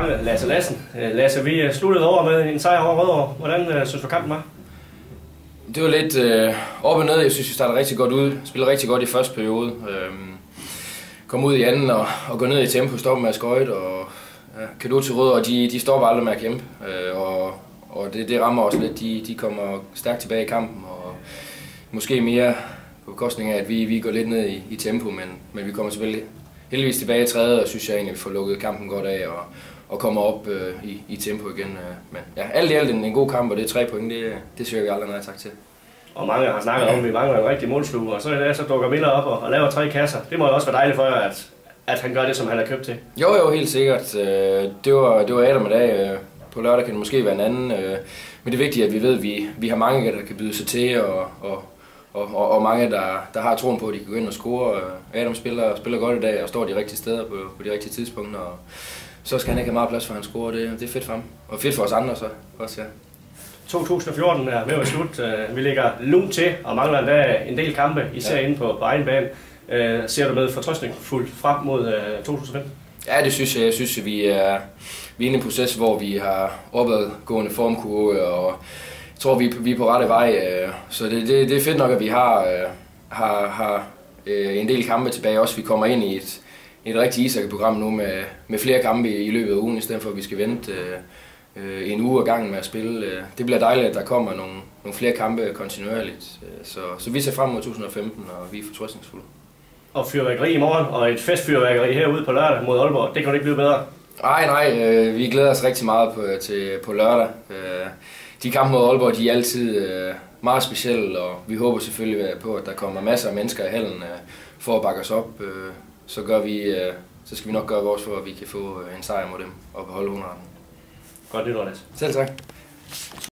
mange, Lasse Lassen. Lasse, vi sluttede over med en sejr over Rødovre. Hvordan synes du kampen var? Det var lidt op og ned. Jeg synes, vi startede rigtig godt ud. Spillede rigtig godt i første periode. Kom ud i anden og gå ned i tempo, stoppe med at skøjte. Og kado til Rødovre, de stopper aldrig med at kæmpe. Og det rammer også lidt. De kommer stærkt tilbage i kampen. Og måske mere på bekostning af, at vi går lidt ned i tempo. Men vi kommer selvfølgelig heldigvis tilbage i tredje, og synes jeg egentlig, at vi får lukket kampen godt af og kommer op i tempo igen. Men ja, alt i alt en god kamp, og det er 3 point, det søger vi aldrig nej tak til. Og mange har snakket om, at vi mangler en rigtig målsluger, og så i dag så dukker Miller op og laver 3 kasser. Det må jo også være dejligt for jer, at han gør det, som han har købt til. Jo, helt sikkert. Det var Adam i dag. På lørdag kan det måske være en anden. Men det er vigtigt, at vi ved, at vi har mange, der kan byde sig til, og mange, der har troen på, at de kan gå ind og score. Adam spiller godt i dag og står de rigtige steder på de rigtige tidspunkter. Og så skal han ikke have meget plads for, at han scorer. Det er fedt for ham. Og fedt for os andre så også, ja. 2014 er ved at slut. Vi ligger lunt til og mangler endda en del kampe, især inde på egen bane. Ser du med fortrøstningsfuldt frem mod 2015? Ja, det synes jeg. Jeg synes, at vi er inde i en proces, hvor vi har opadgående formkurve, og jeg tror, vi er på rette vej. Så det er fedt nok, at vi har en del kampe tilbage. Også vi kommer ind i et rigtigt ishockeyprogram nu med flere kampe i løbet af ugen, i stedet for at vi skal vente en uge ad gangen med at spille. Det bliver dejligt, at der kommer nogle flere kampe kontinuerligt. Så vi ser frem mod 2015, og vi er fortrøstningsfulde. Og fyrværkeri i morgen, og et festfyrværkeri herude på lørdag mod Aalborg. Det kan jo ikke blive bedre. Nej, vi glæder os rigtig meget på lørdag. De kampe mod Aalborg, de er altid meget specielle, og vi håber selvfølgelig på, at der kommer masser af mennesker i hallen for at bakke os op. Så skal vi nok gøre vores for, at vi kan få en sejr mod dem og beholde 100'eren. Godt nytår, Lasse. Selv tak.